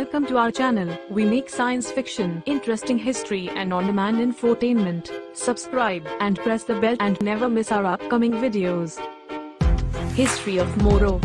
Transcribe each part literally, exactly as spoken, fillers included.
Welcome to our channel. We make science fiction, interesting history and on-demand infotainment. Subscribe and press the bell and never miss our upcoming videos. History of Moro.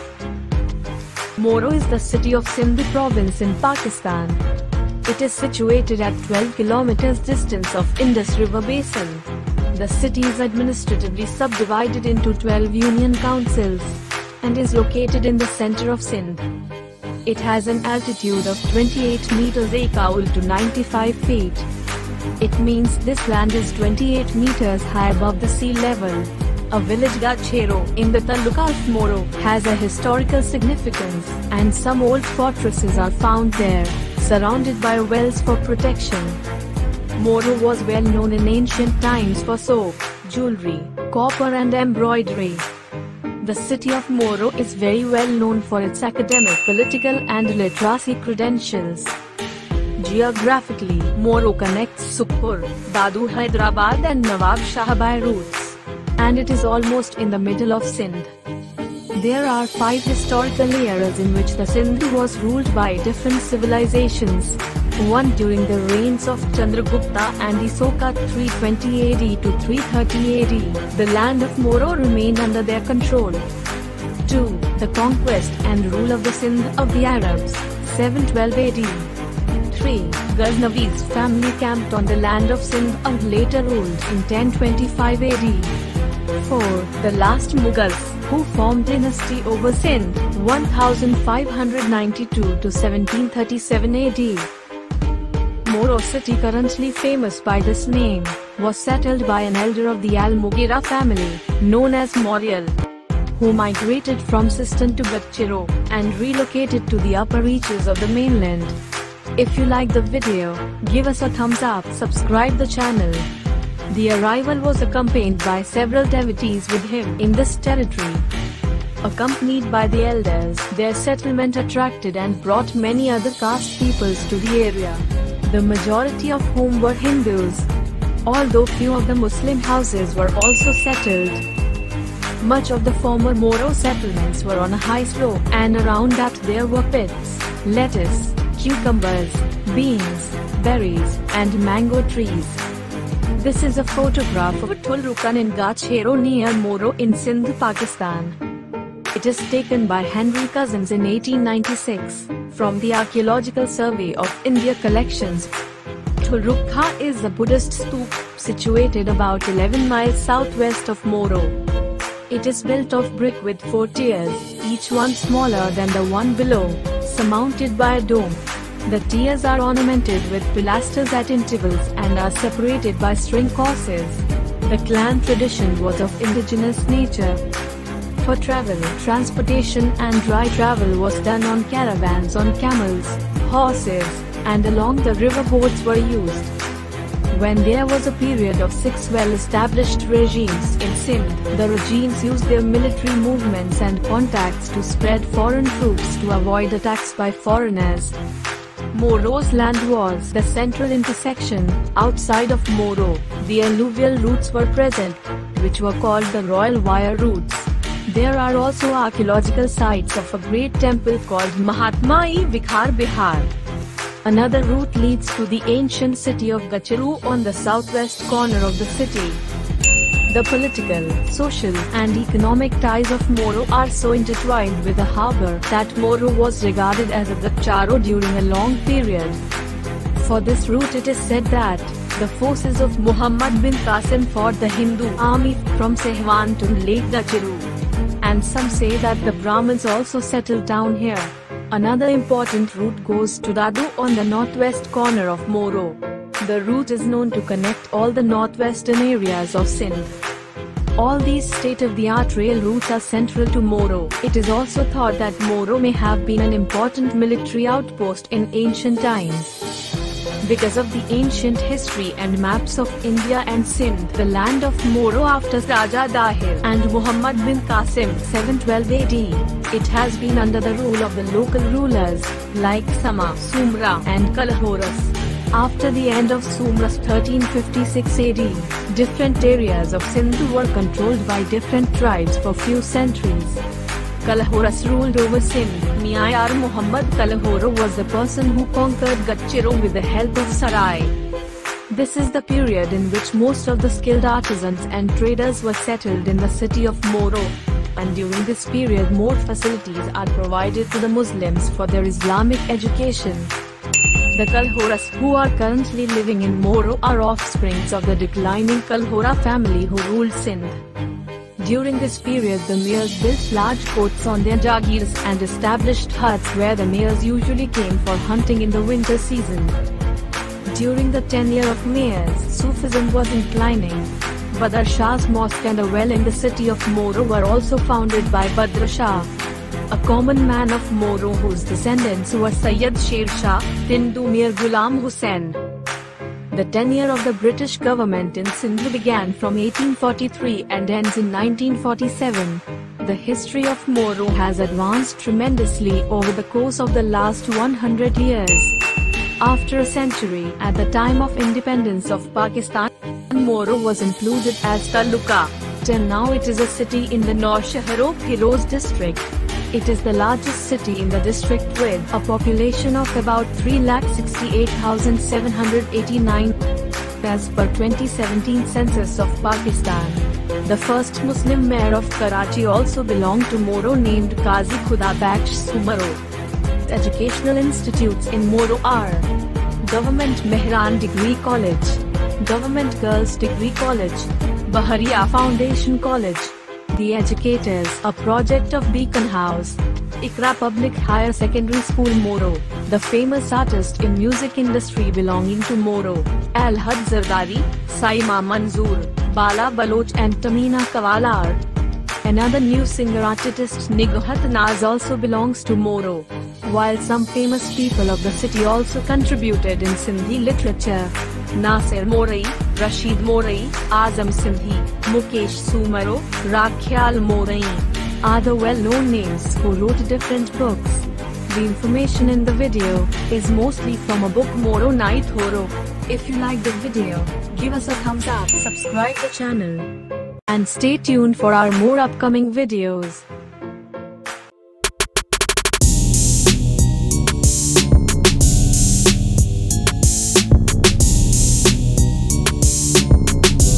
Moro is the city of Sindh province in Pakistan. It is situated at twelve kilometers distance of Indus River Basin. The city is administratively subdivided into twelve union councils and is located in the center of Sindh. It has an altitude of twenty-eight meters equal to ninety-five feet. It means this land is twenty-eight meters high above the sea level. A village Gachero in the Taluka of Moro has a historical significance, and some old fortresses are found there, surrounded by wells for protection. Moro was well known in ancient times for soap, jewelry, copper and embroidery. The city of Moro is very well known for its academic, political and literacy credentials. Geographically, Moro connects Sukkur, Dadu Hyderabad and Nawab Shah by routes, and it is almost in the middle of Sindh. There are five historical eras in which the Sindh was ruled by different civilizations. One during the reigns of Chandragupta and Asoka three twenty A D to three thirty A D, the land of Moro remained under their control. Two. The conquest and rule of the Sindh of the Arabs, seven twelve A D. Three. Ghaznavi's family camped on the land of Sindh and later ruled in ten twenty-five A D. Four. The last Mughals, who formed dynasty over Sindh, fifteen ninety-two to seventeen thirty-seven A D. Moro city, currently famous by this name, was settled by an elder of the Al-Mughira family, known as Morial, who migrated from Sistan to Gachero, and relocated to the upper reaches of the mainland. If you like the video, give us a thumbs up, subscribe the channel. The arrival was accompanied by several devotees with him in this territory. Accompanied by the elders, their settlement attracted and brought many other caste peoples to the area, the majority of whom were Hindus, although few of the Muslim houses were also settled. Much of the former Moro settlements were on a high slope, and around that there were pits, lettuce, cucumbers, beans, berries, and mango trees. This is a photograph of Tulrukan in Gachero near Moro in Sindh, Pakistan. It is taken by Henry Cousins in eighteen ninety-six, from the Archaeological Survey of India collections. Tulrukha is a Buddhist stupa, situated about eleven miles southwest of Moro. It is built of brick with four tiers, each one smaller than the one below, surmounted by a dome. The tiers are ornamented with pilasters at intervals and are separated by string crosses. The clan tradition was of indigenous nature. For travel, transportation and dry travel was done on caravans on camels, horses, and along the river boats were used. When there was a period of six well-established regimes in Sindh, the regimes used their military movements and contacts to spread foreign troops to avoid attacks by foreigners. Moro's land was the central intersection. Outside of Moro, the alluvial routes were present, which were called the Royal Wire routes. There are also archaeological sites of a great temple called Mahatma-i Vikhar Bihar. Another route leads to the ancient city of Gachero on the southwest corner of the city. The political, social, and economic ties of Moro are so intertwined with the harbour that Moro was regarded as a Gacharo during a long period. For this route, it is said that the forces of Muhammad bin Qasim fought the Hindu army from Sehwan to Lake Gachero. And some say that the Brahmins also settled down here. Another important route goes to Dadu on the northwest corner of Moro. The route is known to connect all the northwestern areas of Sindh. All these state-of-the-art rail routes are central to Moro. It is also thought that Moro may have been an important military outpost in ancient times. Because of the ancient history and maps of India and Sindh, the land of Moro after Raja Dahir and Muhammad bin Qasim seven twelve A D, it has been under the rule of the local rulers, like Sama, Sumra and Kalhoras. After the end of Sumra's thirteen fifty-six A D, different areas of Sindh were controlled by different tribes for few centuries. Kalhouras ruled over Sindh. Mian Muhammad Kalhora was the person who conquered Gadchirou with the help of Sarai. This is the period in which most of the skilled artisans and traders were settled in the city of Moro, and during this period more facilities are provided to the Muslims for their Islamic education. The Kalhoras who are currently living in Moro are offsprings of the declining Kalhora family who ruled Sindh. During this period the Mayors built large forts on their jagirs and established huts where the Mayors usually came for hunting in the winter season. During the tenure of Mayors, Sufism was inclining. Badr Shah's mosque and a well in the city of Moro were also founded by Badr Shah, a common man of Moro whose descendants were Sayyid Sher Shah, Hindu Mir Ghulam Hussain. The tenure of the British government in Sindh began from eighteen forty-three and ends in nineteen forty-seven. The history of Moro has advanced tremendously over the course of the last one hundred years. After a century, at the time of independence of Pakistan, Moro was included as Taluka. Till now it is a city in the Naushahar-o-Firoz district. It is the largest city in the district with a population of about three lakh sixty-eight thousand seven hundred eighty-nine as per twenty seventeen census of Pakistan. The first Muslim mayor of Karachi also belonged to Moro, named Qazi Khuda Bakhsh Sumaro. Educational institutes in Moro are Government Mehran Degree College, Government Girls Degree College, Baharia Foundation College, The Educators, a project of Beacon House, Ikra Public Higher Secondary School Moro, the famous artist in music industry belonging to Moro, Al-Had Zardari, Saima Manzoor, Bala Baloch and Tamina Kawalar. Another new singer-artist Nighat Naz also belongs to Moro, while some famous people of the city also contributed in Sindhi literature. Nasir Morai, Rashid Morai, Azam Sindhi, Mukesh Sumaro, Rakhyal Morai are the well-known names who wrote different books. The information in the video is mostly from a book Moro Night Horo. If you like the video, give us a thumbs up, subscribe the channel, and stay tuned for our more upcoming videos.